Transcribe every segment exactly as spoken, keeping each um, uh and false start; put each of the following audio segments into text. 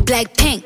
BLACKPINK.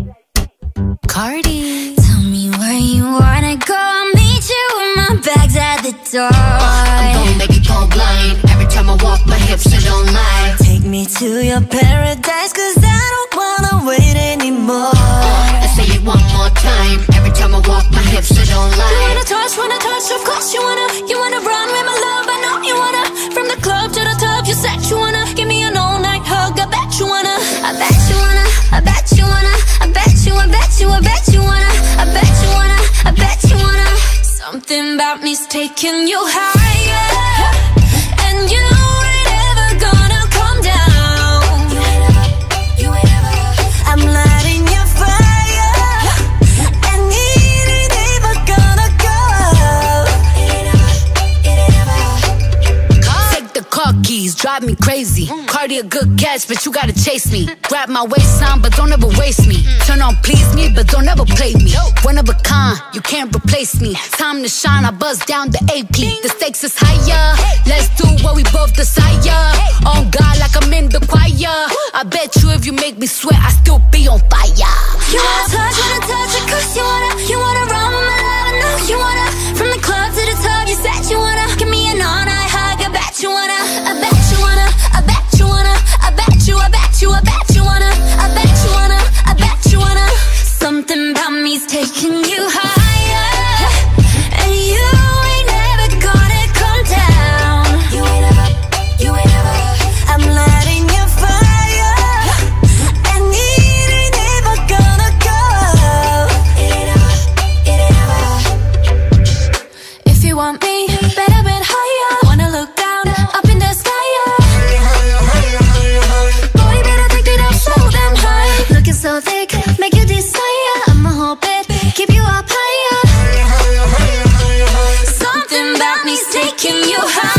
Cardi. Tell me where you wanna go, I'll meet you with my bags at the door. uh, I'm gon' make you go blind. Every time I walk, my hips, they don't lie. Take me to your paradise, cause I don't wanna wait anymore. uh, I say it one more time. Every time I walk, my hips, they don't lie. You wanna touch, wanna touch, of course you wanna. You wanna run with my love, I know you wanna. From the club to the top, you said you wanna. Give me an all-night hug, I bet you wanna. I bet you wanna, I bet you wanna. I bet you, I bet you, I bet you wanna. I bet you wanna, I bet you wanna. Something about me's taking you higher, and you ain't ever gonna come down. You ain't ever, you ain't ever. I'm lighting your fire, and it ain't ever gonna go out. It ain't ever, it ain't ever. Take the car keys, drive me crazy. Cardi a good catch, but you gotta chase me. Grab my waistline, but don't ever waste me. Turn on please me, but don't ever play me. One of a kind, you can't replace me. Time to shine, I buzz down the A P. The stakes is higher, let's do what we both desire. On God like I'm in the choir. I bet you if you make me sweat, I still be on fire. You wanna touch, wanna touch it, cause you wanna. You wanna run with my love, I know you wanna. From the club to the top, you said you wanna. Give me an all-night hug, I bet you wanna. I bet you wanna, I bet you wanna. I bet you, I bet you, I bet you wanna. I bet you wanna, I bet you wanna. Something about me's taking you higher, and you ain't never gonna come down. You ain't ever, you ain't ever. I'm lighting your fire, and it ain't ever gonna go out. It ain't ever, it ain't ever. If you want me, better bet higher. Wanna look down, up in the sky, yeah. Boy, better take it up so damn high. Looking so thick, make you desire. I'ma hold it, keep you up higher. Something about me's taking you high.